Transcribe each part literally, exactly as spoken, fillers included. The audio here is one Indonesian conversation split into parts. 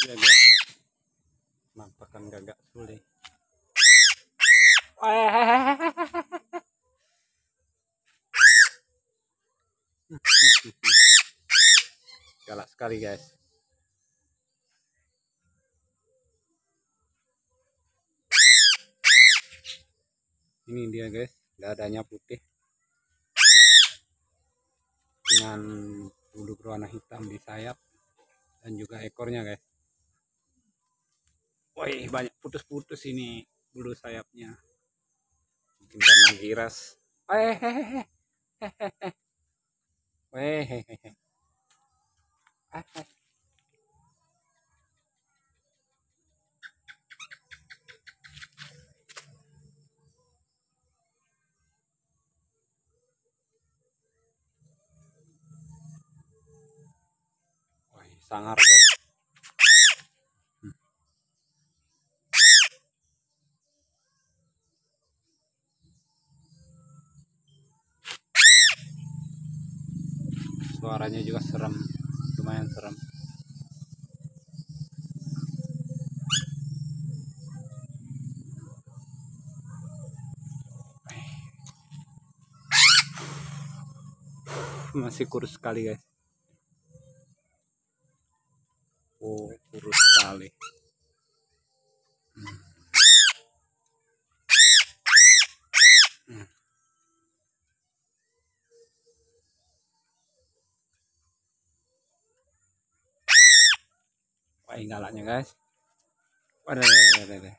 ya guys, nampakan gagak sulit. Galak sekali guys. Ini dia guys, dadanya putih dengan bulu berwarna hitam di sayap dan juga ekornya guys. Wih, banyak putus-putus ini bulu sayapnya, mungkin karena giras. Hehehe. Hehehe. Wih, sangar guys. Hmm. Suaranya juga serem, lumayan serem. Masih kurus sekali guys. Oh, kurus sekali. Hmm. Hmm. Wah, galaknya guys. Waduh, waduh, waduh.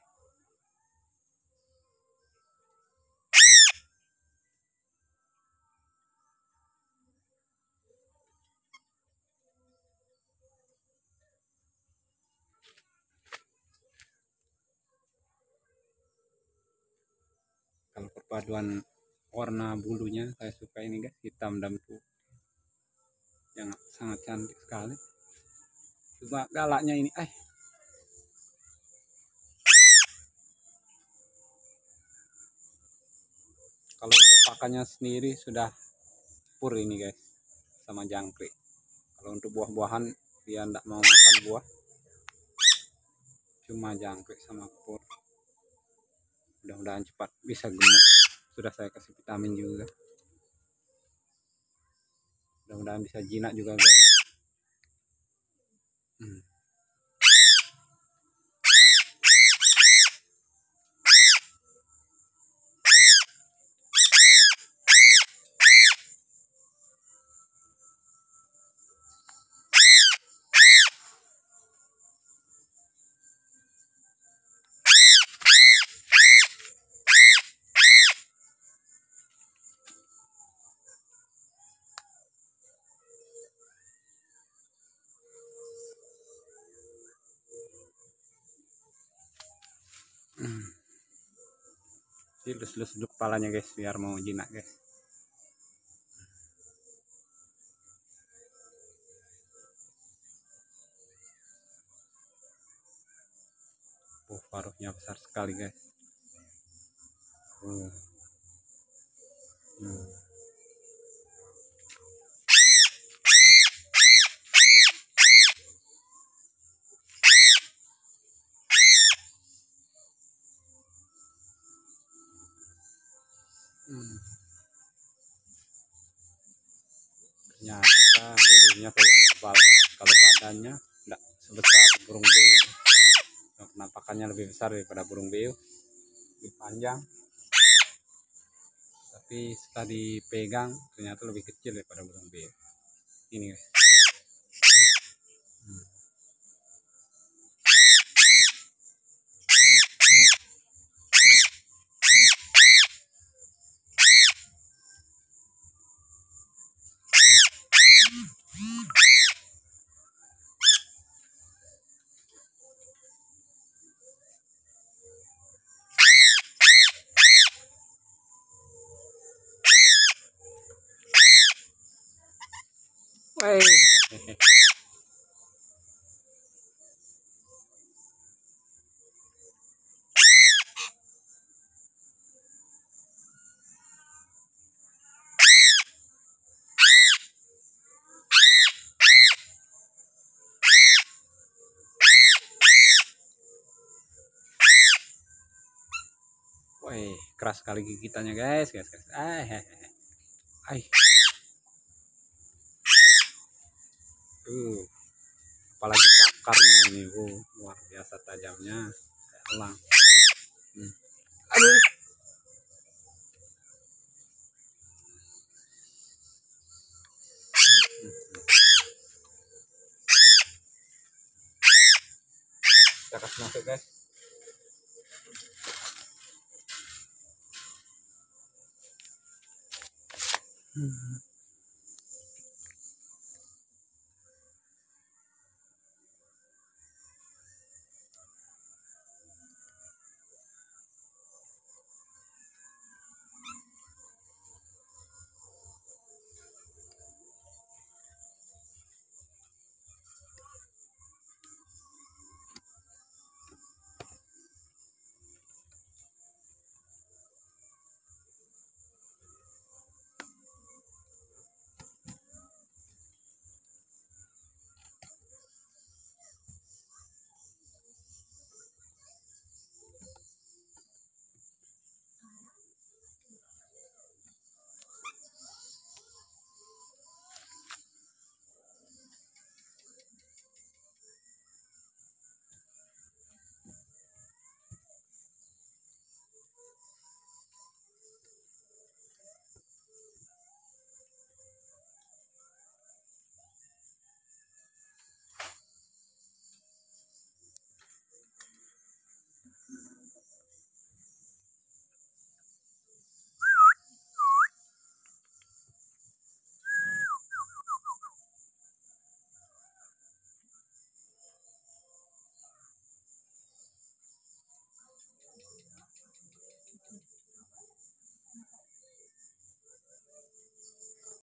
Kalau perpaduan warna bulunya saya suka ini guys, hitam dan putih, yang sangat cantik sekali. Cuma galaknya ini, eh kalau untuk pakannya sendiri sudah pur ini guys, sama jangkrik. Kalau untuk buah-buahan dia tidak mau makan buah, cuma jangkrik sama pur. Mudah-mudahan cepat bisa gemuk. Sudah saya kasih vitamin juga, mudah-mudahan bisa jinak juga guys. Hmm. Hmm. Lus-lus dulu kepalanya guys, biar mau jinak guys. Oh, paruhnya besar sekali guys. Oh. Hmm. Hmm. Ternyata bulunya kayak tebal guys. Kalau badannya enggak sebesar burung beo, penampakannya lebih besar daripada burung beo, lebih panjang. Tapi setelah dipegang ternyata lebih kecil daripada burung beo ini guys. Hmm. Wey. Wih, keras sekali gigitannya guys, guys, guys. Ah, ay. Uh, apalagi cakarnya ini, uh, luar biasa tajamnya. Elang. Hmm. Aduh. Kita kasih masuk guys. Hmm.